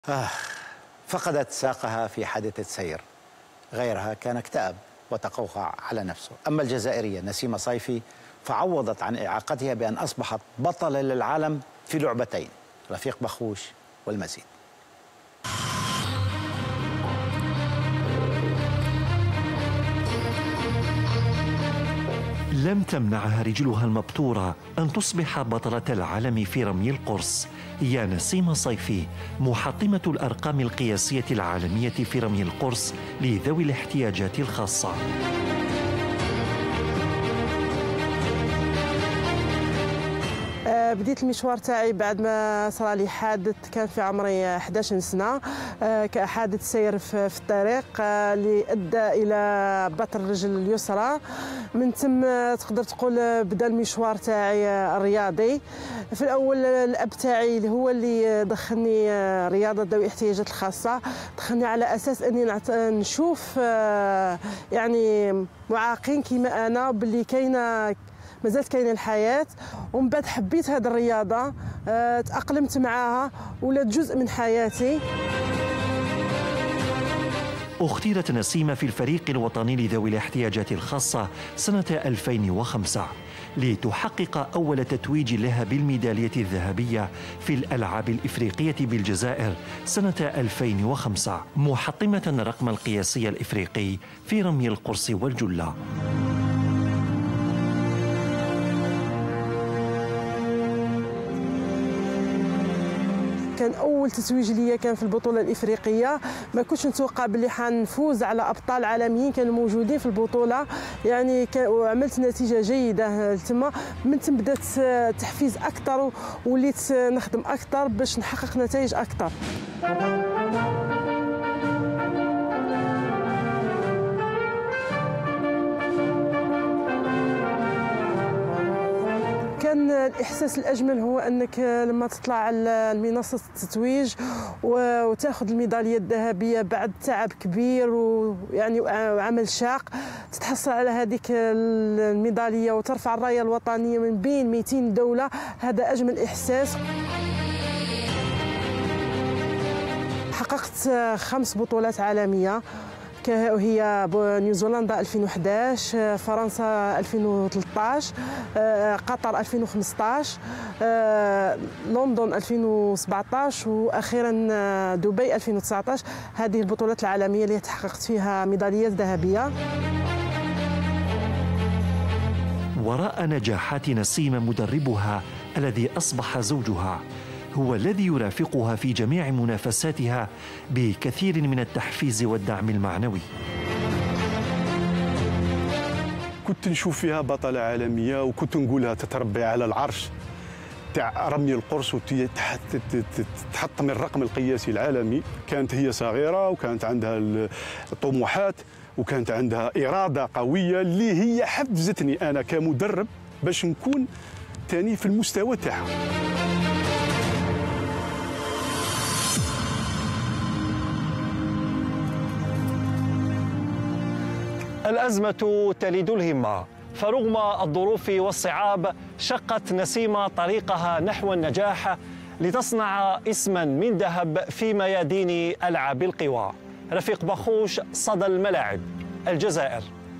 آه فقدت ساقها في حادثة سير، غيرها كان اكتئب وتقوقع على نفسه. أما الجزائرية نسيمة صيفي فعوضت عن إعاقتها بأن أصبحت بطلة للعالم في لعبتين، رفيق بخوش والمزيد. لم تمنعها رجلها المبتورة أن تصبح بطلة العالم في رمي القرص. هي نسيمة صيفي محطمة الأرقام القياسية العالمية في رمي القرص لذوي الاحتياجات الخاصة. بديت المشوار تاعي بعد ما صرا لي حادث كان في عمري 11 سنه، كحادث سير في الطريق اللي ادى الى بتر الرجل اليسرى. من ثم تقدر تقول بدا المشوار تاعي الرياضي. في الاول الاب تاعي اللي هو اللي دخلني رياضه ذوي الاحتياجات الخاصه، دخلني على اساس اني نشوف يعني معاقين كيما انا باللي كاينه مازالت كاينه الحياه. ومن بعد حبيت هذه الرياضه، تاقلمت معاها ولات جزء من حياتي. اختيرت نسيمة في الفريق الوطني لذوي الاحتياجات الخاصة سنة 2005 لتحقق أول تتويج لها بالميدالية الذهبية في الألعاب الإفريقية بالجزائر سنة 2005، محطمة الرقم القياسي الإفريقي في رمي القرص والجلة. كان اول تتويج ليا كان في البطوله الافريقيه، ما كنتش نتوقع باللي حنفوز على ابطال عالميين كانوا موجودين في البطوله، يعني وعملت نتيجه جيده تما. من ثم بدات تحفيز اكثر وليت نخدم اكثر باش نحقق نتائج اكثر. كان الإحساس الأجمل هو أنك لما تطلع على منصة التتويج وتاخذ الميدالية الذهبية بعد تعب كبير ويعني وعمل شاق، تتحصل على هذيك الميدالية وترفع الراية الوطنية من بين 200 دولة. هذا أجمل إحساس. حققت 5 بطولات عالمية، هي نيوزيلندا 2011، فرنسا 2013، قطر 2015، لندن 2017 واخيرا دبي 2019. هذه البطولات العالميه اللي تحققت فيها ميداليات ذهبيه. وراء نجاحات نسيمة مدربها الذي أصبح زوجها هو الذي يرافقها في جميع منافساتها بكثير من التحفيز والدعم المعنوي. كنت نشوف فيها بطلة عالمية وكنت نقولها تتربع على العرش تاع رمي القرص وتحطم الرقم القياسي العالمي. كانت هي صغيرة وكانت عندها الطموحات وكانت عندها إرادة قوية اللي هي حفزتني أنا كمدرب باش نكون تاني في المستوى تاعها. الأزمة تلد الهمة، فرغم الظروف والصعاب شقت نسيمة طريقها نحو النجاح لتصنع اسما من ذهب في ميادين ألعاب القوى. رفيق بخوش، صدى الملاعب، الجزائر.